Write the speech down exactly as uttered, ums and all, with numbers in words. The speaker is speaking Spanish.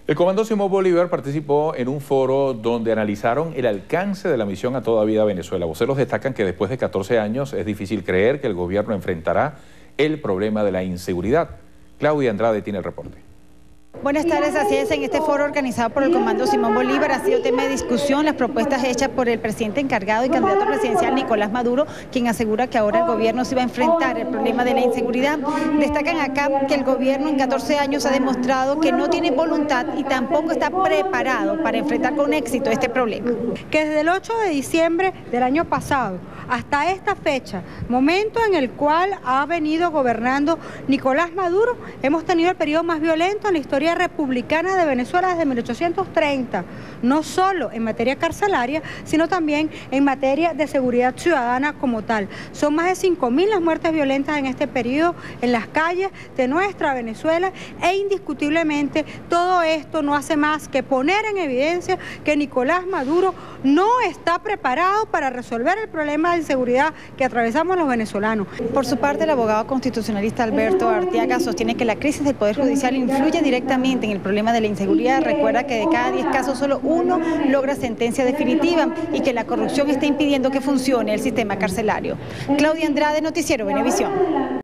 El comando Simón Bolívar participó en un foro donde analizaron el alcance de la misión A Toda Vida Venezuela. Voceros destacan que después de catorce años es difícil creer que el gobierno enfrentará el problema de la inseguridad. Claudia Andrade tiene el reporte. Buenas tardes, así es, en este foro organizado por el Comando Simón Bolívar ha sido tema de discusión las propuestas hechas por el presidente encargado y candidato presidencial Nicolás Maduro, quien asegura que ahora el gobierno se va a enfrentar el problema de la inseguridad. Destacan acá que el gobierno en catorce años ha demostrado que no tiene voluntad y tampoco está preparado para enfrentar con éxito este problema. Que desde el ocho de diciembre del año pasado hasta esta fecha, momento en el cual ha venido gobernando Nicolás Maduro, hemos tenido el periodo más violento en la historia republicana de Venezuela desde mil ochocientos treinta, no solo en materia carcelaria, sino también en materia de seguridad ciudadana como tal. Son más de cinco mil las muertes violentas en este periodo en las calles de nuestra Venezuela e indiscutiblemente todo esto no hace más que poner en evidencia que Nicolás Maduro no está preparado para resolver el problema de inseguridad que atravesamos los venezolanos. Por su parte, el abogado constitucionalista Alberto Arteaga sostiene que la crisis del Poder Judicial influye directamente en el problema de la inseguridad. Recuerda que de cada diez casos solo uno logra sentencia definitiva y que la corrupción está impidiendo que funcione el sistema carcelario. Claudia Andrade, Noticiero Venevisión.